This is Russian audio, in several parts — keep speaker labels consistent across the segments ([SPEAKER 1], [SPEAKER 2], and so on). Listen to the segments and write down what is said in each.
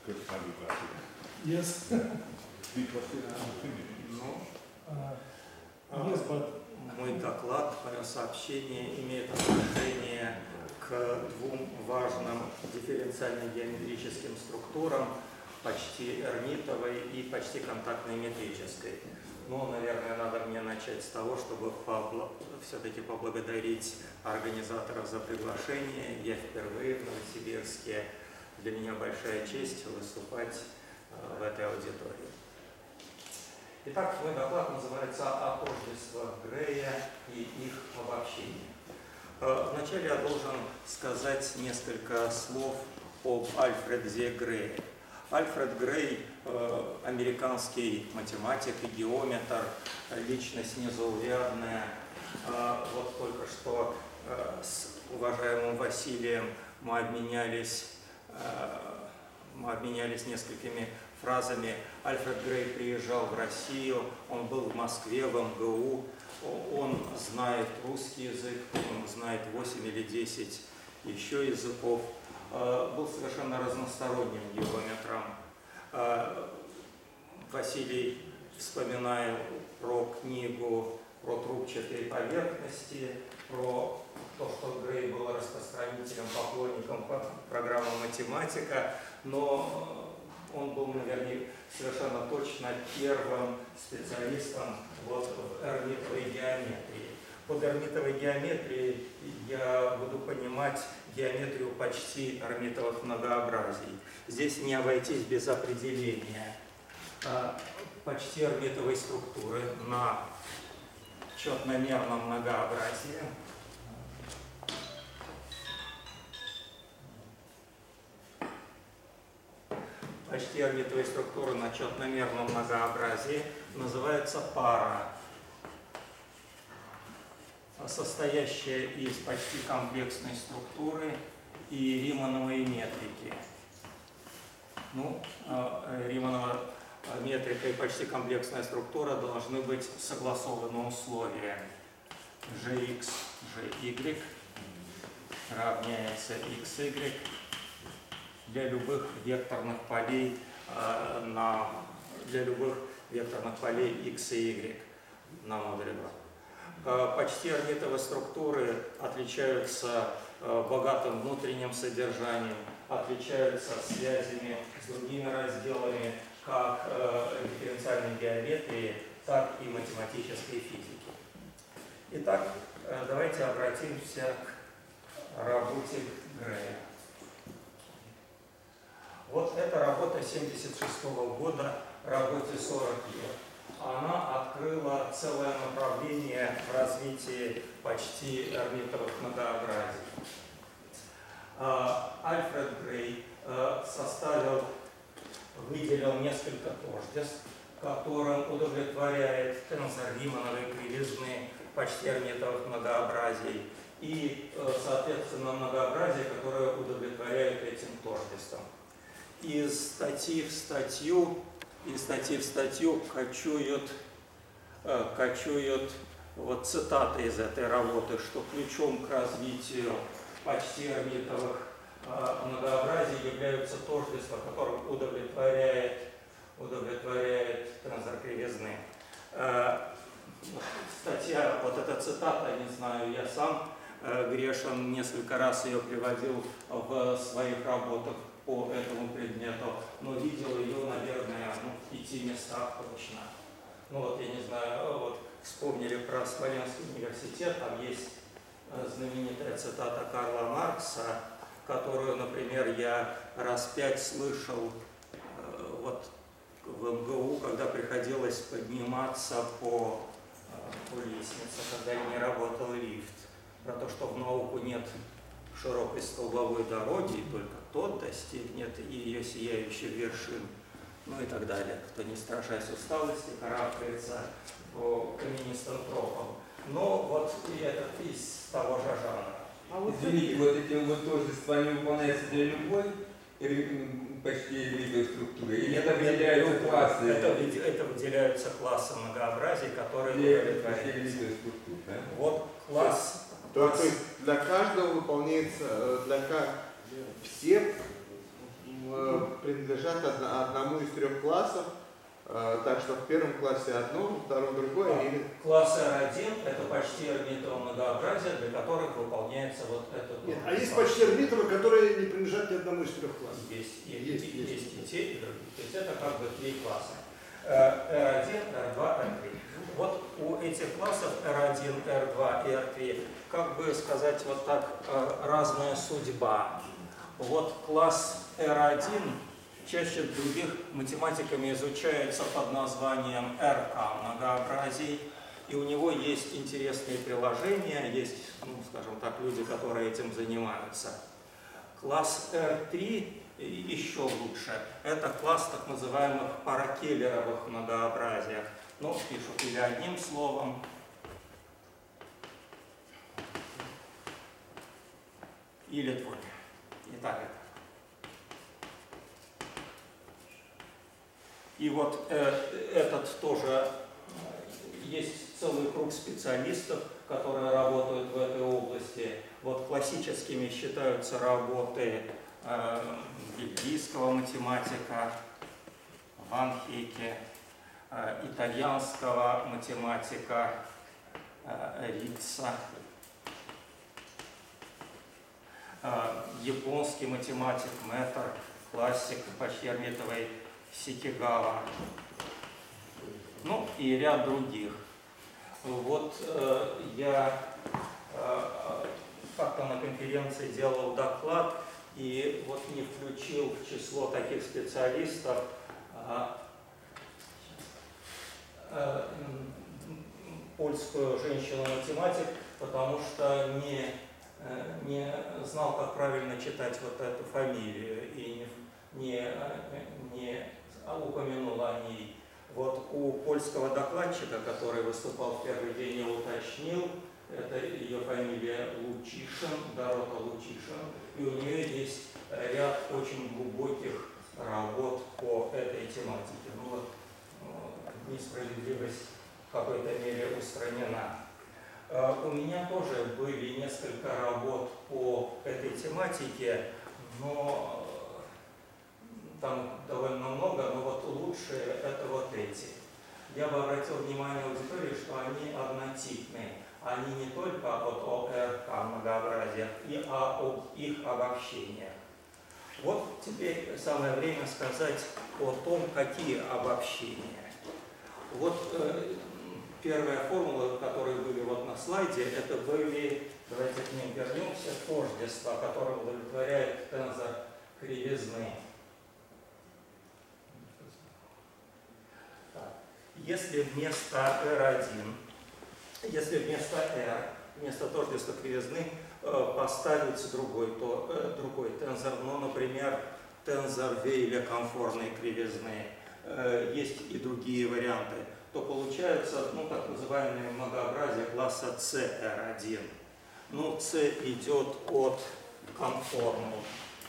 [SPEAKER 1] Yes. Yes, but
[SPEAKER 2] мой доклад, мое сообщение имеет отношение к двум важным дифференциально-геометрическим структурам, почти эрмитовой и почти контактной метрической. Но, наверное, надо мне начать с того, чтобы все-таки поблагодарить организаторов за приглашение. Я впервые в Новосибирске. Для меня большая честь выступать в этой аудитории. Итак, мой доклад называется «О тождествах Грея и их обобщении». Вначале я должен сказать несколько слов об Альфреде Грее. Альфред Грей – американский математик и геометр, личность незаурядная. Вот только что с уважаемым Василием мы обменялись несколькими фразами. Альфред Грей приезжал в Россию, он был в Москве, в МГУ, он знает русский язык, он знает 8 или 10 еще языков. Был совершенно разносторонним геометром. Василий вспоминает про книгу про трубчатые поверхности, про то, что Грей был распространителем, поклонником программы математика, но он был, наверное, совершенно точно первым специалистом вот в эрмитовой геометрии. Под эрмитовой геометрией я буду понимать геометрию почти эрмитовых многообразий. Здесь не обойтись без определения почти эрмитовой структуры на четномерном многообразии. Почти орбитовой структуры на четномерном многообразии называется пара, состоящая из почти комплексной структуры и Римановой метрики. Ну, Риманова метрика и почти комплексная структура должны быть согласованы условия. Gx, Gy равняется xy для любых векторных полей x и y на модуле 2. Почти орбитовые структуры отличаются богатым внутренним содержанием, отличаются связями с другими разделами как дифференциальной геометрии, так и математической физики. Итак, давайте обратимся к работе Грея. Вот эта работа 1976 года, работе 40 лет. Она открыла целое направление в развитии почти орбитовых многообразий. Альфред Грей выделил несколько тождеств, которым удовлетворяет тензор Римановой кривизны почти орбитовых многообразий и, соответственно, многообразия, которые удовлетворяют этим тождествам. Из статьи в статью кочуют вот цитаты из этой работы, что ключом к развитию почти орбитовых многообразий являются тождества, которым удовлетворяет тензор кривизны. Статья, вот эта цитата, не знаю, я сам грешен, несколько раз ее приводил в своих работах по этому предмету, но видел ее, наверное, в 5 местах точно. Ну вот, я не знаю, вот вспомнили про Смоленский университет, там есть знаменитая цитата Карла Маркса, которую, например, я раз 5 слышал вот в МГУ, когда приходилось подниматься по лестнице, когда не работал лифт, про то, что в науку нет широкой столбовой дороги, и только тот достигнет ее сияющих вершин, ну и так далее. Кто не страшась усталости, карабкается по каменистым тропам. Но вот и этот из того же жанра.
[SPEAKER 3] Извините, вот эти вот тождества не выполняются для любой почти орбитовой структуры? Или это выделяются классы?
[SPEAKER 2] Это выделяются классы многообразий, которые удовлетворяются.
[SPEAKER 3] Да?
[SPEAKER 2] Вот класс.
[SPEAKER 4] То есть для каждого выполняется, все
[SPEAKER 1] принадлежат одному из 3 классов, так что в первом классе одно, во втором другое. Или...
[SPEAKER 2] Класс R1 это почти эрмитово многообразие, для которых выполняется вот этот.
[SPEAKER 4] Нет, а есть почти эрмитовы, которые не принадлежат ни одному из 3 классов.
[SPEAKER 2] Есть и те, и другие. То есть это как бы 3 класса. R1, R2, R3. Вот у этих классов R1, R2 и R3, как бы сказать вот так, разная судьба. Вот класс R1 чаще других математиками изучается под названием RK многообразий, и у него есть интересные приложения, есть, ну, скажем так, люди, которые этим занимаются. Класс R3 еще лучше. Это класс так называемых паракеллеровых многообразий. Ну, пишут или одним словом, или двумя. Итак, это. И вот этот тоже есть целый круг специалистов, которые работают в этой области. Вот классическими считаются работы бельгийского математика Ван Хейке, итальянского математика Рица, японский математик Мэтр, классик почти эрмитовой Сикигава, ну и ряд других. Вот я как-то на конференции делал доклад и вот не включил в число таких специалистов польскую женщину-математик, потому что не знал, как правильно читать вот эту фамилию и не упомянул о ней. Вот у польского докладчика, который выступал в первый день, я уточнил, это ее фамилия Лучишин, Дорота Лучишин, и у нее есть ряд очень глубоких работ по этой тематике. Ну вот, несправедливость в какой-то мере устранена. У меня тоже были несколько работ по этой тематике, но там довольно много, но вот лучшие это вот эти. Я бы обратил внимание аудитории, что они однотипные. Они не только вот о РК многообразиях, и об их обобщениях. Вот теперь самое время сказать о том, какие обобщения. Вот первая формула, которые были вот на слайде, это были, давайте к ним вернемся, тождества, которые удовлетворяет тензор кривизны. Если вместо R1, если вместо R, вместо тождества кривизны поставить другой тензор, ну, например, тензор Вейля комфортной кривизны, есть и другие варианты, то получается, ну, так называемое многообразие класса CR1. Ну, C идет от конформу.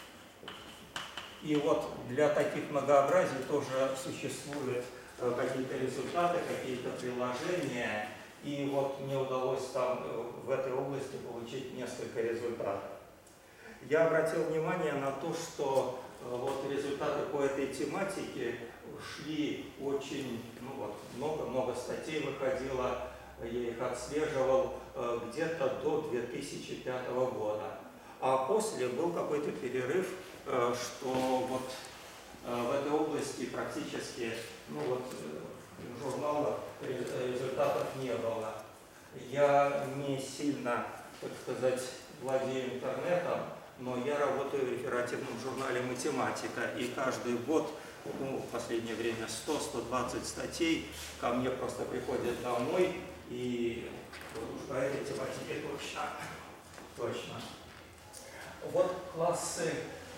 [SPEAKER 2] И вот для таких многообразий тоже существуют какие-то результаты, какие-то приложения. И вот мне удалось там в этой области получить несколько результатов. Я обратил внимание на то, что вот результаты по этой тематике шли очень, ну вот, много статей выходило, я их отслеживал где-то до 2005 года. А после был какой-то перерыв, что вот в этой области практически, ну вот, журналов результатов не было. Я не сильно, так сказать, владею интернетом, но я работаю в реферативном журнале «Математика», и каждый год, ну, в последнее время 100-120 статей ко мне просто приходят домой, и вот уж по этой тематике точно. Вот классы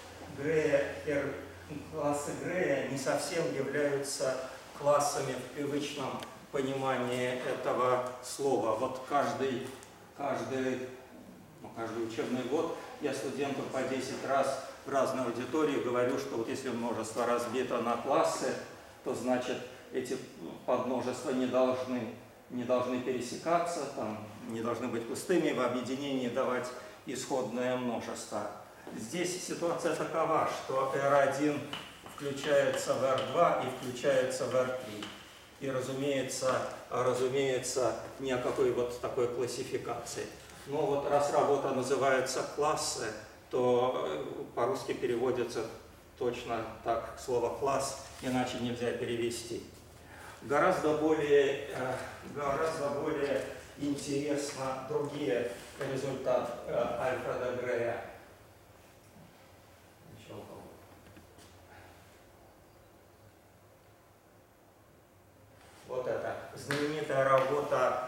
[SPEAKER 2] Грея не совсем являются классами в привычном понимании этого слова. Вот каждый учебный год я студентам по 10 раз в разной аудитории говорю, что вот если множество разбито на классы, то значит эти подмножества не должны пересекаться, там, не должны быть пустыми, в объединении давать исходное множество. Здесь ситуация такова, что R1 в включается в R2 и включается в R3. И, разумеется, ни о какой вот такой классификации. Но вот раз работа называется «классы», то по-русски переводится точно так слово «класс», иначе нельзя перевести. Гораздо более интересно другие результаты Альфреда Грея. Вот это знаменитая работа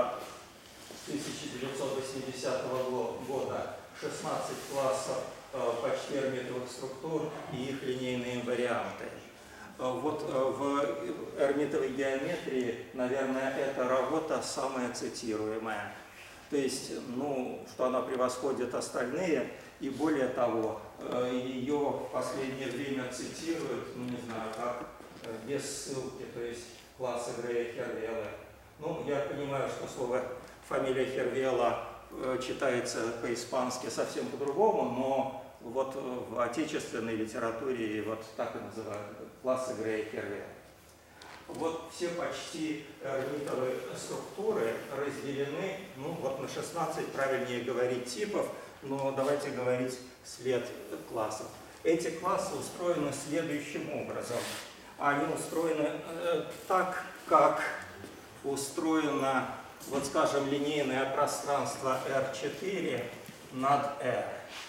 [SPEAKER 2] 1980 года, 16 классов почти эрмитовых структур и их линейные варианты. Вот в эрмитовой геометрии, наверное, эта работа самая цитируемая. То есть, что она превосходит остальные, и более того, ее в последнее время цитируют, не знаю как, без ссылки, то есть классы Грея Хервела. Я понимаю, что фамилия Хервела читается по-испански совсем по-другому, но вот в отечественной литературе вот так и называют классы Грея Хервела. Вот все почти эрмитовые структуры разделены, на 16, правильнее говорить, типов, но давайте говорить след классов. Эти классы устроены следующим образом. Они устроены так, как устроено, вот скажем, линейное пространство R4 над R.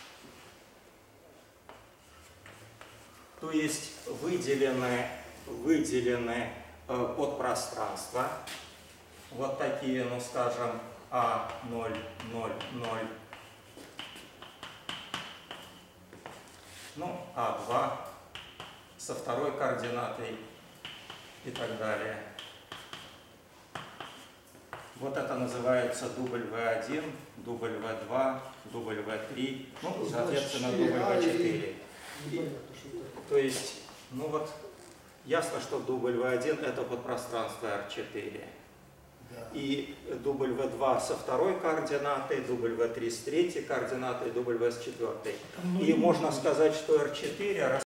[SPEAKER 2] То есть выделены подпространства, вот такие, скажем, А0, 0, 0, А2 со второй координатой и так далее. Вот это называется W1, W2, W3, соответственно, W4. То есть, ясно, что W1 это подпространство R4. Да. И W2 со второй координатой, W3 с третьей координатой, W с четвертой. И можно сказать, что R4